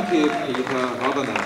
Danke, Peter Haberner.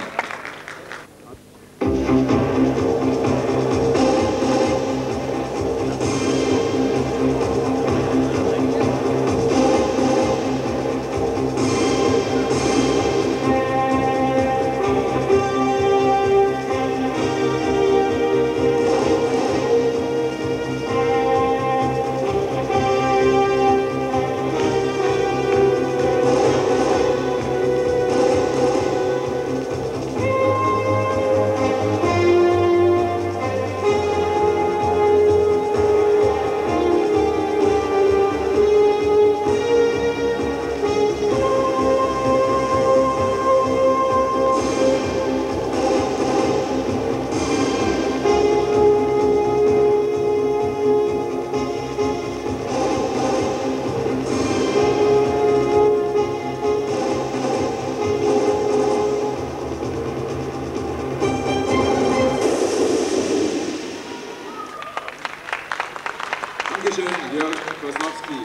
Dankeschön, Jörg Kosnowski.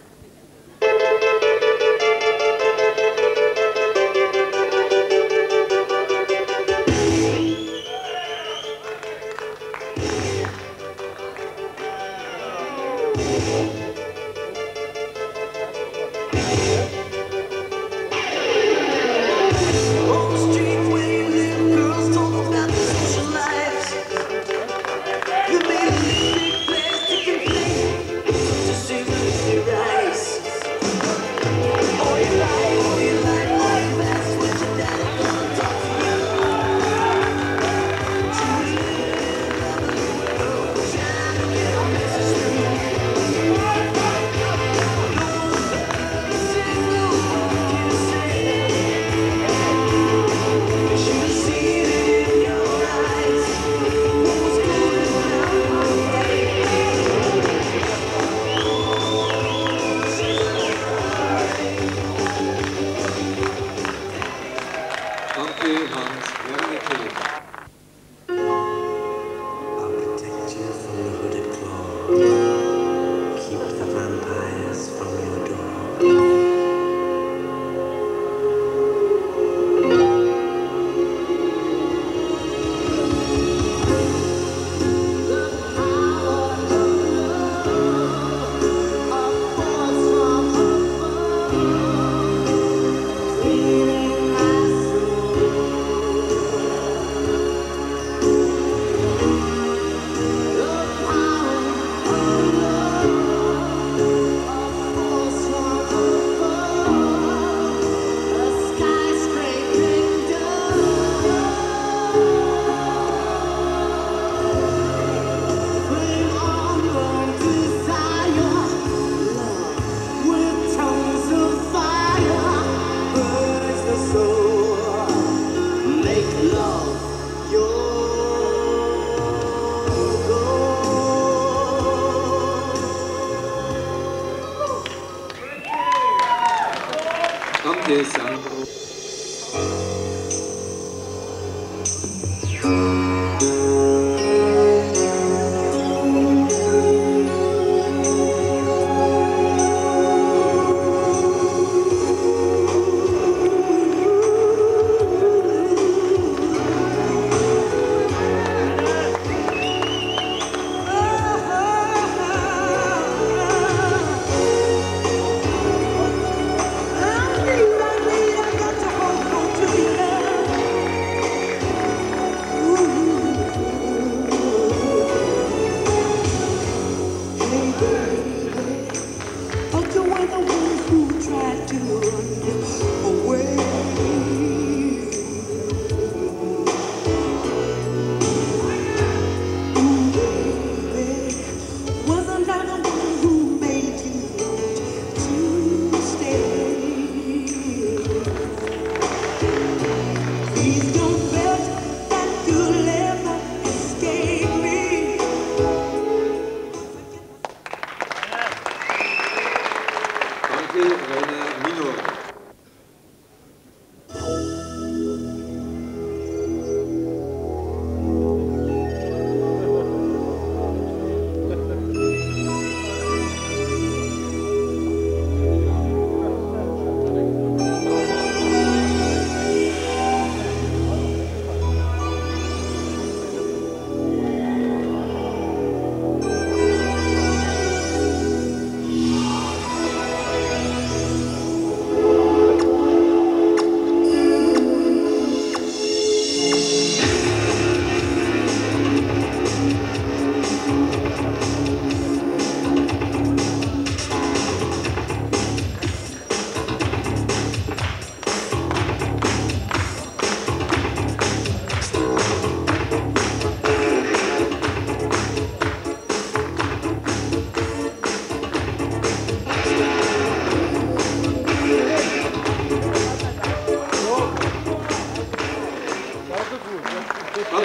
Danke, Sandro.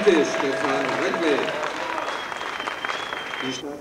Danke, Stefan Reckle. Die Stadt.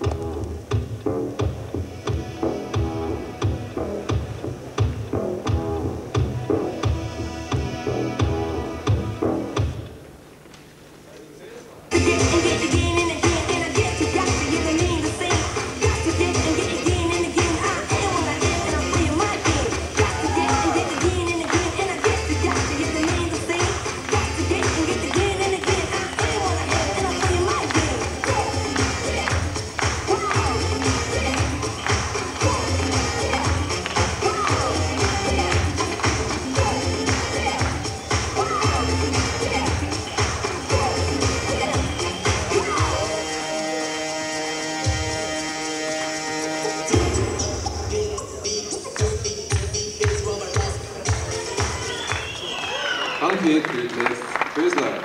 Danke, Detlef Bösler.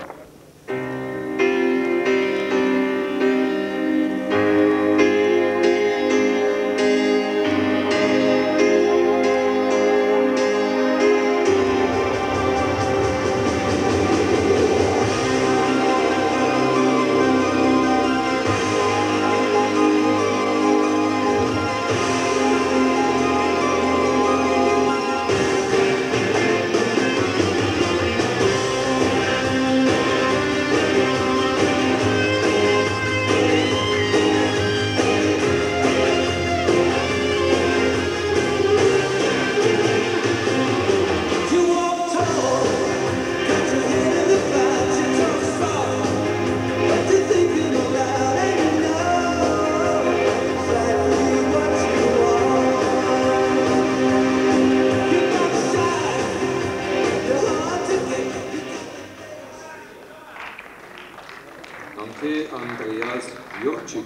Danke, Andreas Jurczyk.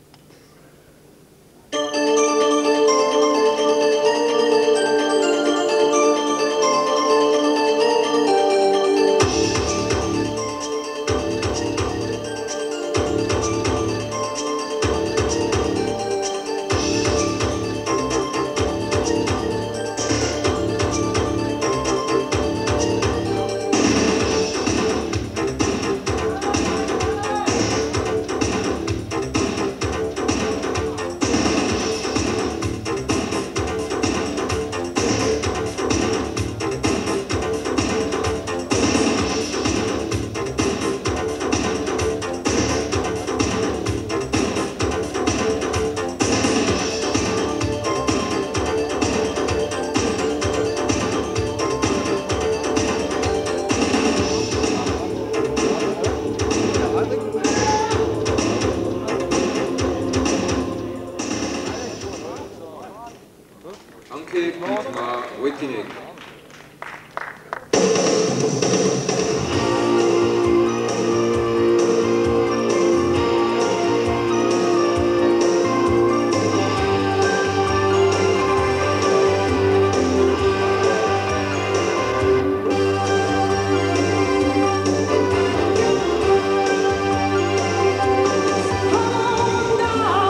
Danke, Dietmar Wettinek.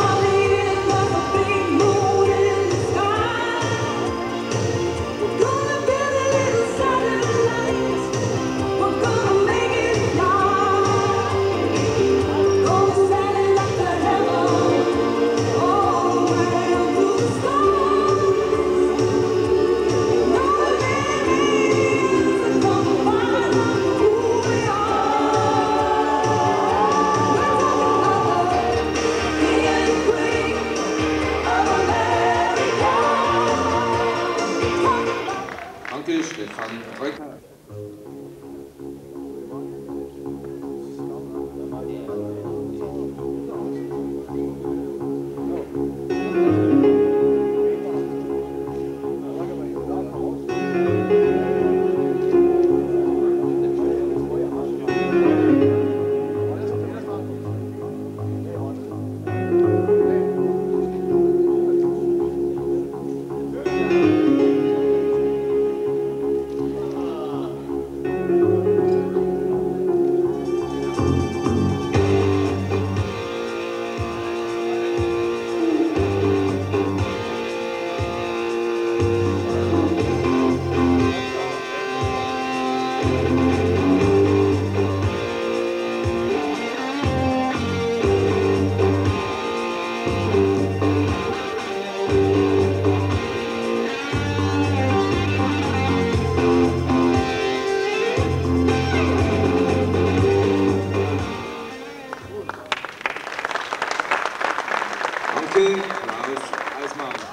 Gonna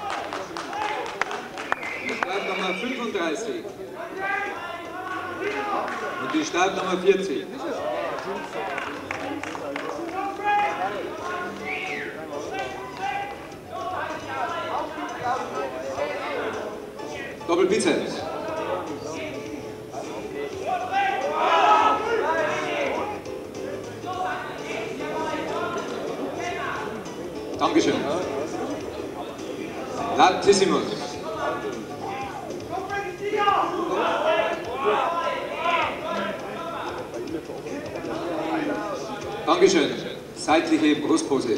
Startnummer 35. Und die Startnummer 40. Doppelbizeps. Dankeschön. Latissimus. Dankeschön. Seitliche Brustpose.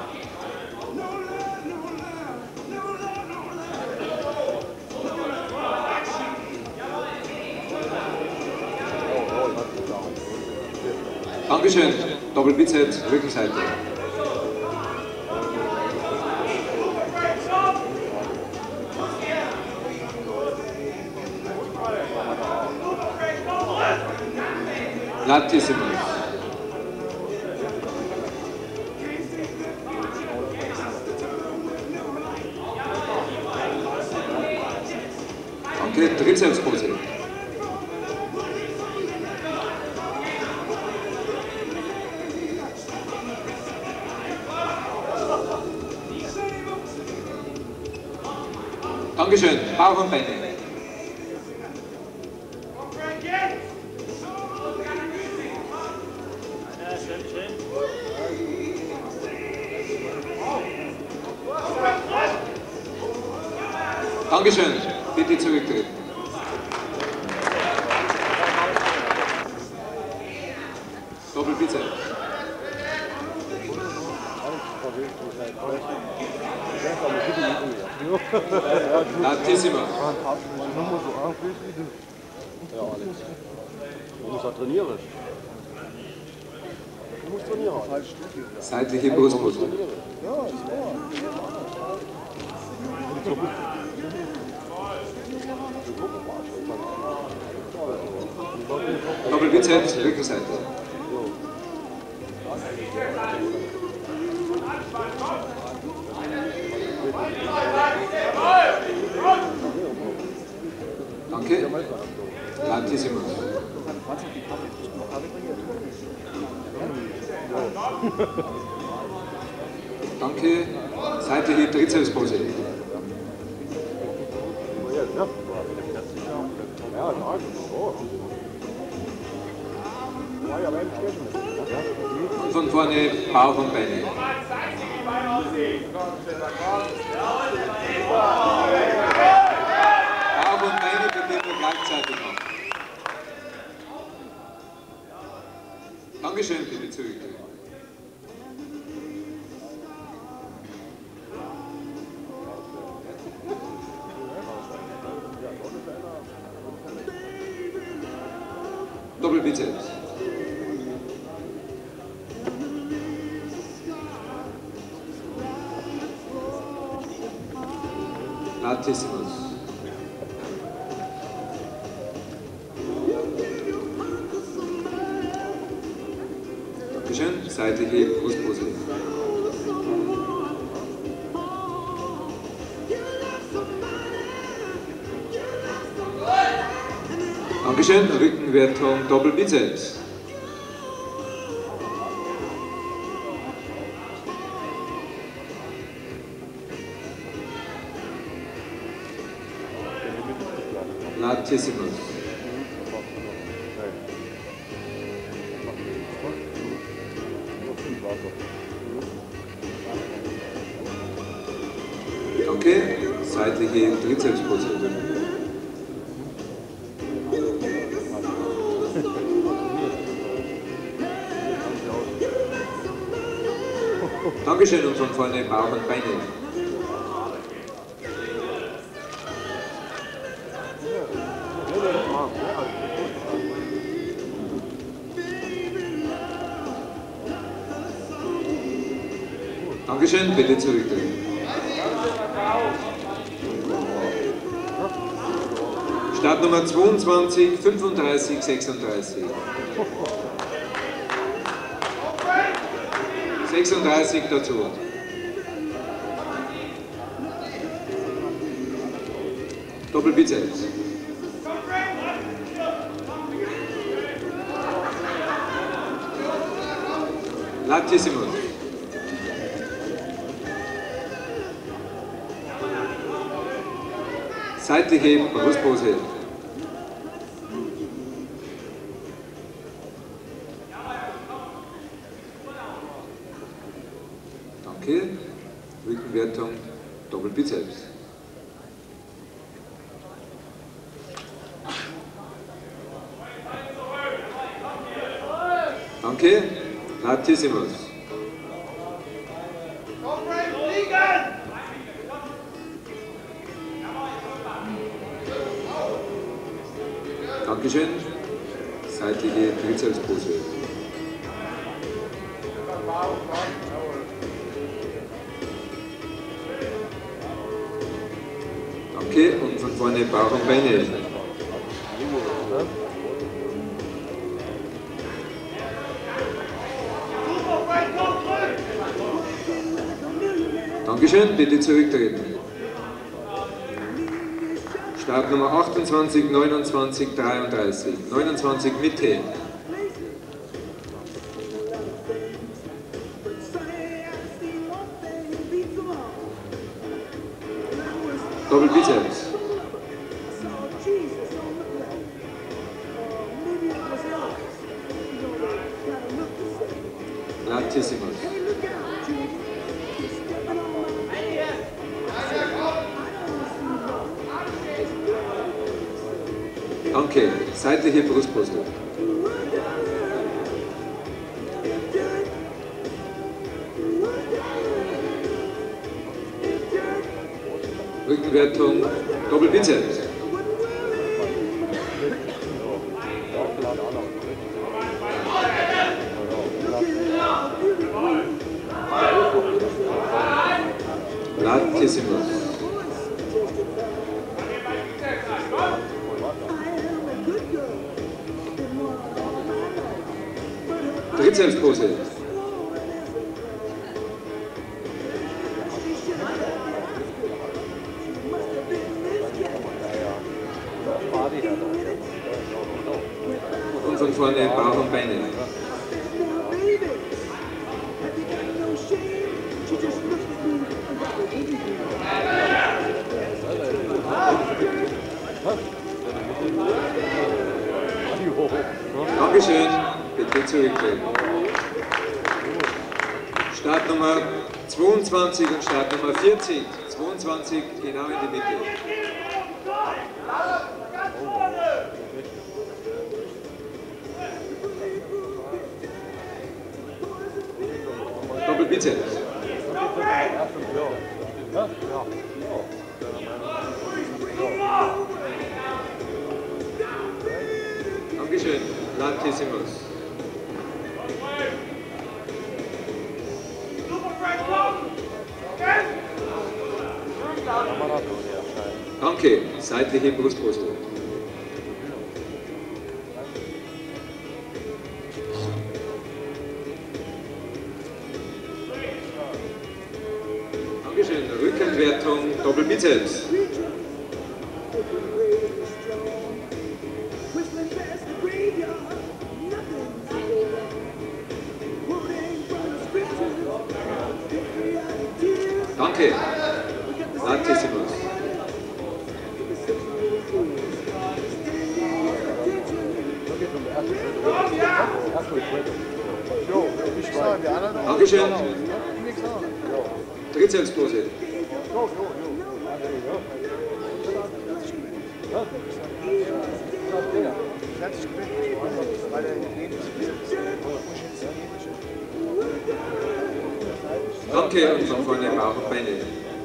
Dankeschön. Doppelbizeps, Rückenseite. Latissimus. Danke, Trizepspose. Dankeschön, Bauch und Beine. Dankeschön, bitte zurücktreten. Doppelbizeps. Latissimus. Ja, Alex. Du musst auch trainieren. Du musst trainieren. Seitliche Brustpose. Ja, ist wahr. Doppelbizeps, Rückenseite. Danke. Latissimus. Danke. Seitliche Trizepspose. Und von vorne Bauch und Beine. Bauch und Beine probieren wir gleichzeitig noch. Dankeschön, bitte zurück. Doppelbizeps. Latissimus. Dankeschön, seitliche Brustpose. Dankeschön, Rückenwertung Doppelbizeps. Latissimus. Danke, seitliche Trizepspose. Dankeschön und von vorne Bauch und Beine. Dankeschön, bitte zurücktreten. Startnummer 22, 35, 36. 36 dazu. Doppelbizeps. Latissimus. Seitliche Brustpose. Danke. Rückenwertung, Doppelbizeps. Danke. Latissimus. Dankeschön. Seitliche Trizepspose. Danke. Und von vorne Bauch und Beine. Dankeschön, bitte zurücktreten. Startnummer 28, 29, 33. 29 Mitte. Doppelbizeps. Latissimus. Danke. Seitliche Brustpose. Rückenwertung, Doppelbizeps. Latissimus. Trizepspose. Und von vorne Bauch und Beine. Dankeschön, bitte zurücktreten. Startnummer 22 und Startnummer 40. 22 genau in die Mitte. Doppelbizeps. Dankeschön. Latissimus. Danke. Seitliche Brustpose. Dankeschön. Rückenwertung, Doppelbizeps. Danke. Latissimus. Dankeschön. Trizepspose. Danke und von vorne Bauch und Beine.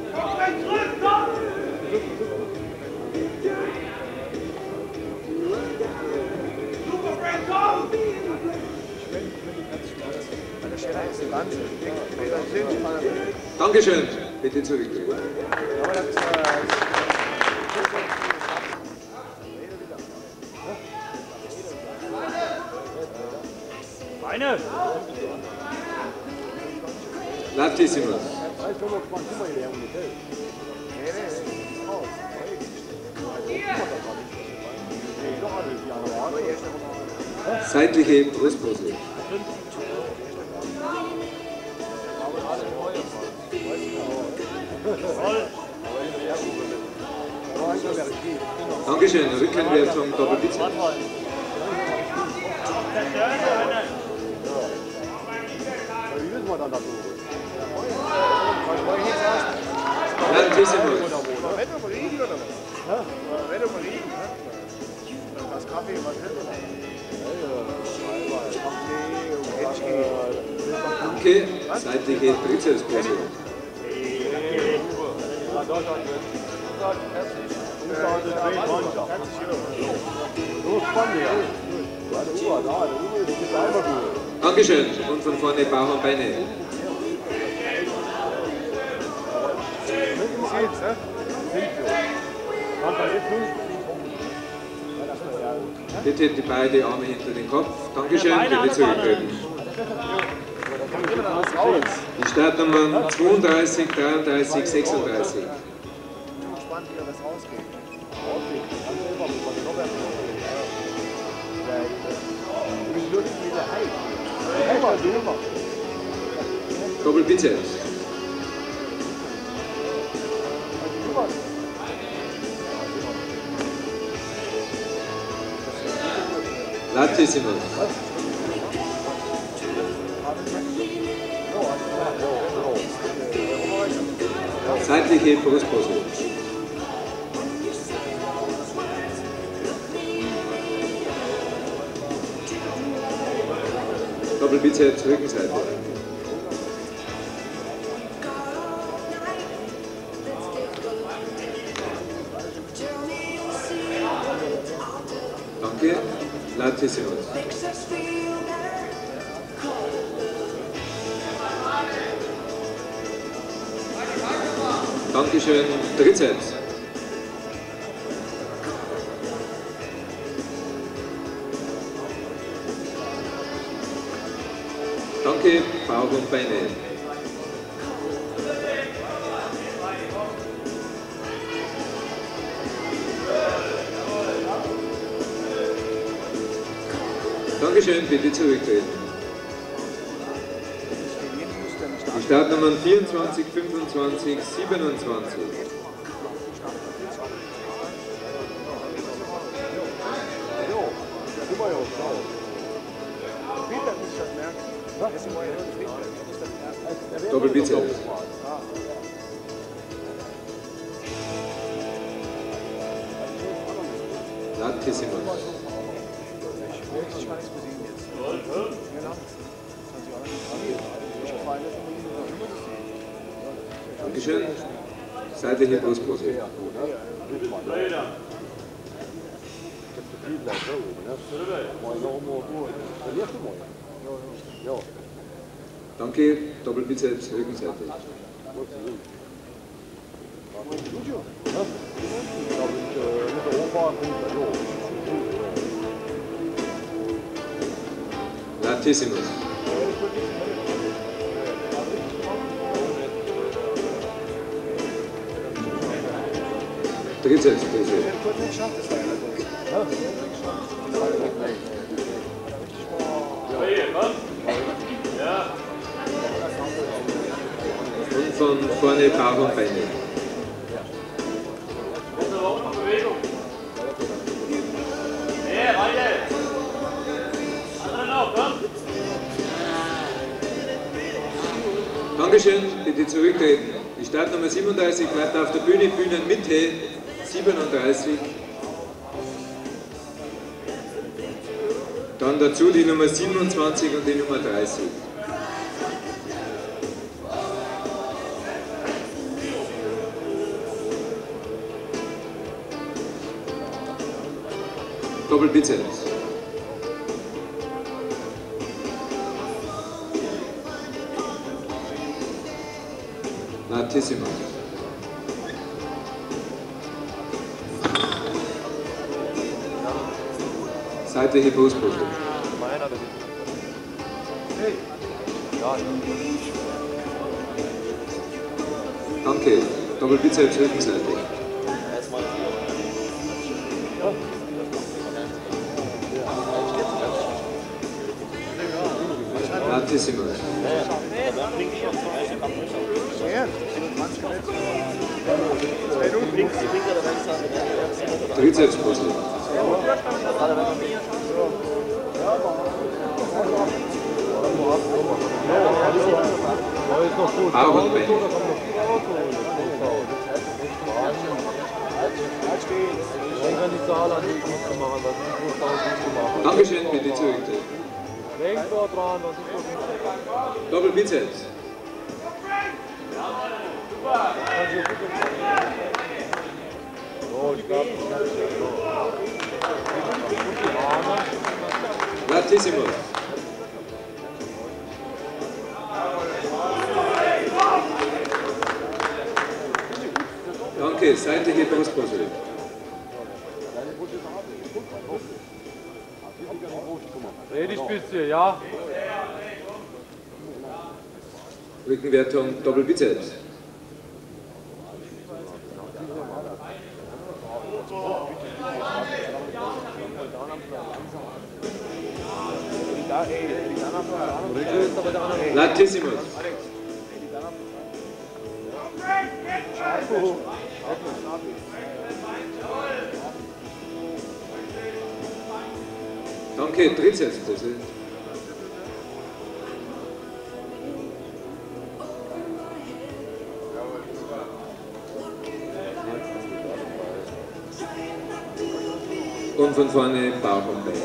Dankeschön, bitte zurücktreten. Beine! Latissimus. Seitliche Brustpose. Dankeschön, Rückenwertung Doppelbizeps. Lantissimus. Okay, seitliche Trizepspose. Dankeschön. Und von vorne Bauch und Beine. Bitte die beiden Arme hinter den Kopf. Dankeschön, bitte zurücktreten. Die Startnummern 32, 33, 36. Doppelbizeps. Latissimus. Seitliche Brustpose. Doppelbizeps, Rückenseite. Danke. Latissimus. Dankeschön. Trizeps. Danke. Bauch und Beine. Dankeschön, bitte zurücktreten. Die Startnummern 24, 25, 27. Doppelbizeps. Latissimus. Dankeschön. Seitliche Brustpose. Danke, Doppelbizeps, Rückenseite. Latissimus. Trizepspose. Und von vorne Bauch und Beine. Dankeschön, bitte zurücktreten. Die Startnummer 37 bleibt auf der Bühne, Bühnenmitte 37. Dann dazu die Nummer 27 und die Nummer 30. Doppelbizeps. Latissimus. Seitliche Brustpose. Danke. Doppelbizeps, Rückenseite. Latissimus. Trizepsbrust. Augenbein. Dankeschön, bitte zurücktreten. Doppelbizeps. Latissimus. Danke, seitliche Brustmuskel. Dreh dich ein bisschen, ja. Rückenwertung Doppelbizeps. Latissimus. Danke, Trizepspose. Und von vorne Bauch und Bein.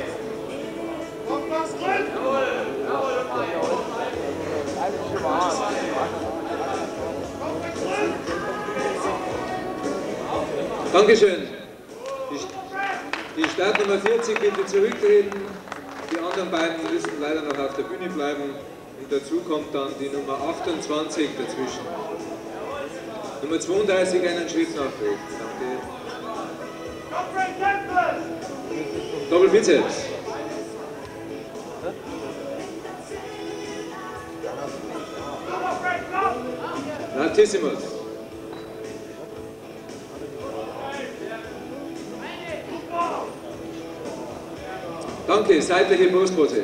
Dankeschön. Die Startnummer 40 bitte zurücktreten. Die anderen beiden müssen leider noch auf der Bühne bleiben. Und dazu kommt dann die Nummer 28 dazwischen. Nummer 32 einen Schritt nach rechts. Danke. Doppelbizeps. Latissimus. Danke, seitliche Brustpose.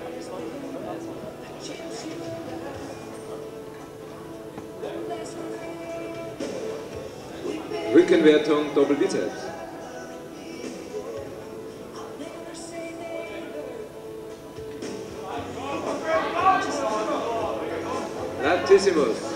Rückenwertung Doppelbizeps. Latissimus.